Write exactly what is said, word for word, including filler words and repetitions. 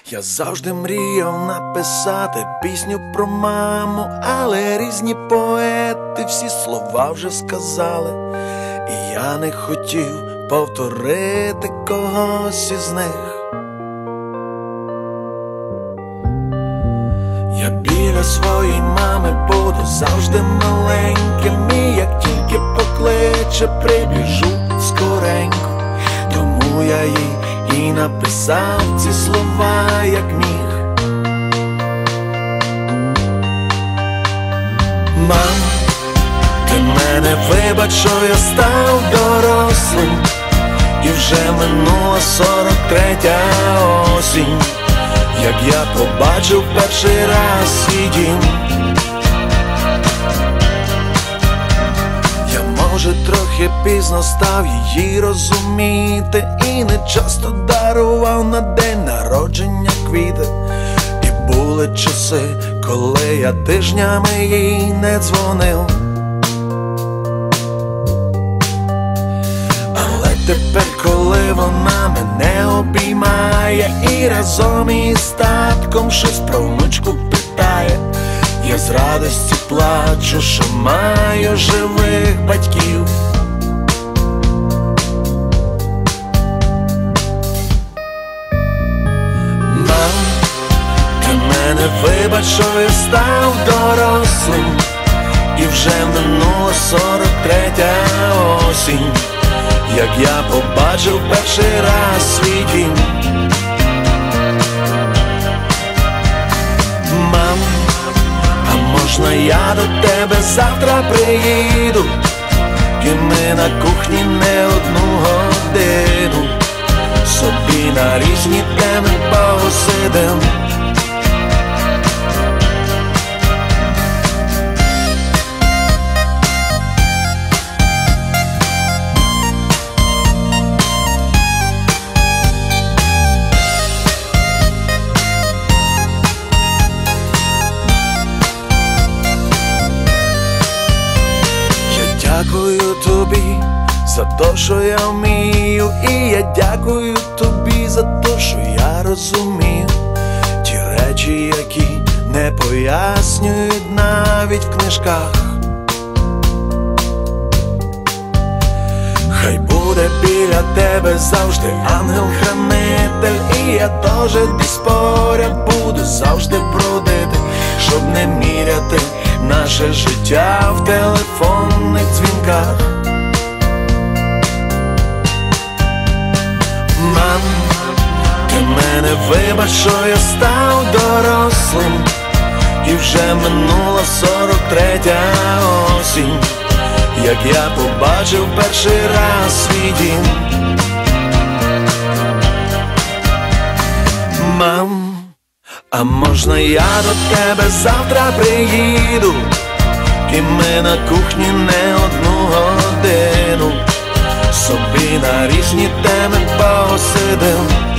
Я завжди мріяв написати пісню про маму, але різні поети всі слова вже сказали, і я не хотів повторити когось із них. Я біля своєї мами буду завжди маленьким, і як тільки покличе, прибіжу скоренько. Тому я їй і написав ці слова, як міг. Мам, ти мене вибач, що я став дорослим, і вже минула сорок третя осінь, як я побачив перший раз свій дім. Я, може, трохи пізно став її розуміти, і не часто дарував на день народження квіти. І були часи, коли я тижнями їй не дзвонив. Але тепер, коли вона мене обіймає і разом із татком щось про внучку питає, я з радості плачу, що маю живих батьків. Мам, ти мене вибач, що я став дорослим, і вже минула сорок третя осінь, як я побачив перший раз свій дім. Мам, а можна я до тебе завтра приїду, і ми на кухні не одну годину собі на різні теми посидим. Дякую тобі за те, що я вмію, і я дякую тобі за те, що я розумію ті речі, які не пояснюють навіть в книжках. Хай буде біля тебе завжди ангел-хранитель, і я теж десь поряд буду завжди бродити, щоб не міряти наше життя в телефонних дзвінках. Мам, ти мене вибач, що я став дорослим, і вже минула сорок третя осінь, як я побачив перший раз свій дім. Мам, а можна я до тебе завтра приїду, і ми на кухні не одну годину собі на різні теми посидим.